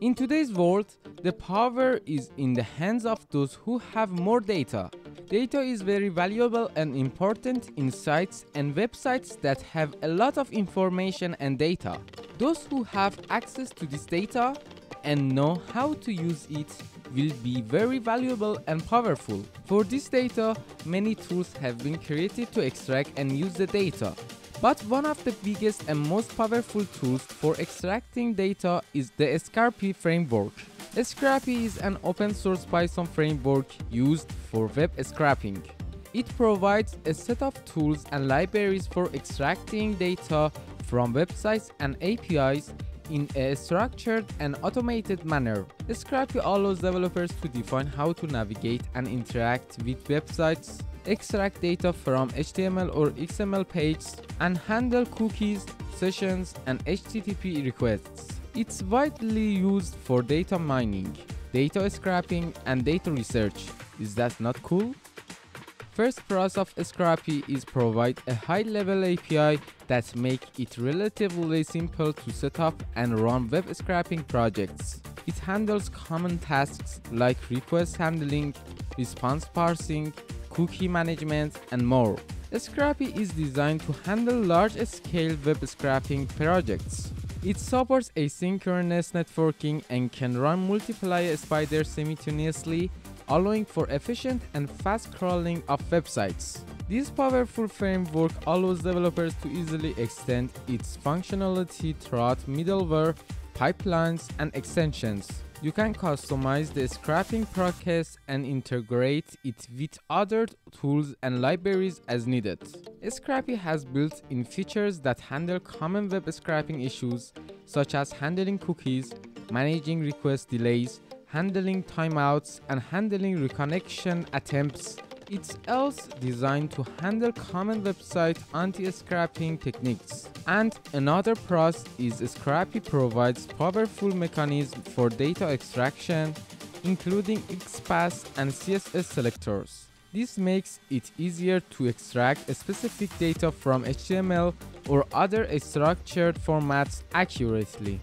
In today's world, the power is in the hands of those who have more data. Data is very valuable and important in sites and websites that have a lot of information and data. Those who have access to this data and know how to use it will be very valuable and powerful. For this data, many tools have been created to extract and use the data. But one of the biggest and most powerful tools for extracting data is the Scrapy framework. Scrapy is an open source Python framework used for web scraping. It provides a set of tools and libraries for extracting data from websites and APIs in a structured and automated manner. Scrapy allows developers to define how to navigate and interact with websites, extract data from HTML or XML pages, and handle cookies, sessions, and HTTP requests. It's widely used for data mining, data scraping, and data research. Is that not cool? First process of Scrapy is provide a high-level API that make it relatively simple to set up and run web scraping projects. It handles common tasks like request handling, response parsing, cookie management, and more. Scrapy is designed to handle large-scale web scraping projects. It supports asynchronous networking and can run multiple spiders simultaneously, allowing for efficient and fast crawling of websites. This powerful framework allows developers to easily extend its functionality throughout middleware, pipelines, and extensions. You can customize the scraping process and integrate it with other tools and libraries as needed. Scrapy has built-in features that handle common web scraping issues such as handling cookies, managing request delays, handling timeouts, and handling reconnection attempts. It's also designed to handle common website anti-scraping techniques. And another plus is Scrapy provides powerful mechanisms for data extraction, including XPath and CSS selectors. This makes it easier to extract specific data from HTML or other structured formats accurately.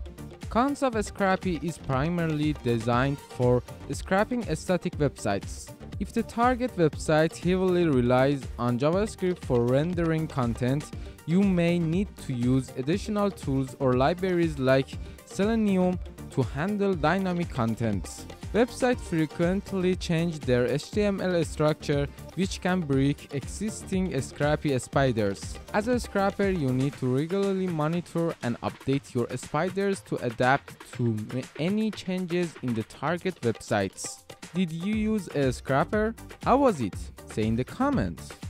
Cons of Scrapy is primarily designed for scraping static websites. If the target website heavily relies on JavaScript for rendering content, you may need to use additional tools or libraries like Selenium to handle dynamic content. Websites frequently change their HTML structure, which can break existing Scrapy spiders. As a scrapper, you need to regularly monitor and update your spiders to adapt to any changes in the target websites. Did you use a scrapper? How was it? Say in the comments.